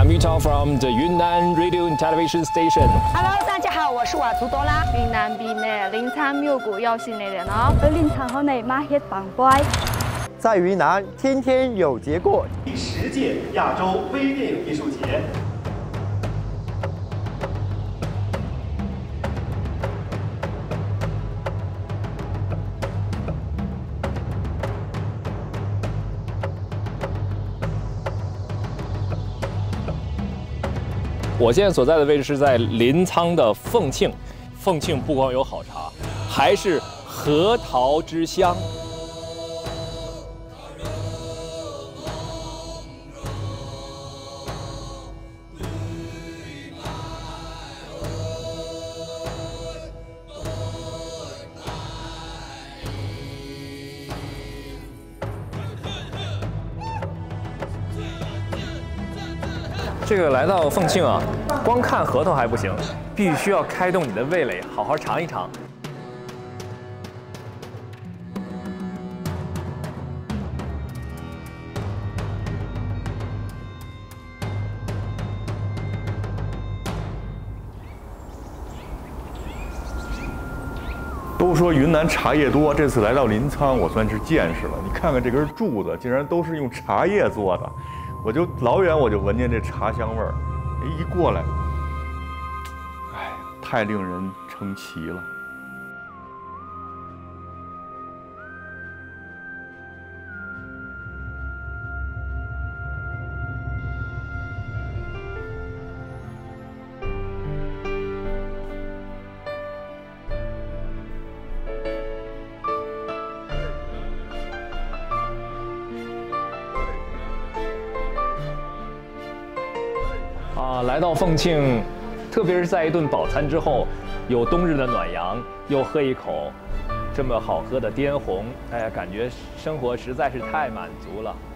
Utah from the Yunnan Radio and Television Station. Hello， 大家好，我是瓦图多拉。 雲南邊嘅臨餐廟股有線嚟嘅咯。 臨餐後呢馬歇棒乖。 在雲南天天有節過。 第10屆亞洲微電影藝術節。 我现在所在的位置是在临沧的凤庆，凤庆不光有好茶，还是核桃之乡。这个来到凤庆啊，光看核桃还不行，必须要开动你的味蕾，好好尝一尝。 都说云南茶叶多，这次来到临沧，我算是见识了。你看看这根柱子，竟然都是用茶叶做的。 我就老远我就闻见这茶香味儿，一过来，哎，太令人称奇了。 来到凤庆，特别是在一顿饱餐之后，有冬日的暖阳，又喝一口这么好喝的滇红，哎呀，感觉生活实在是太满足了。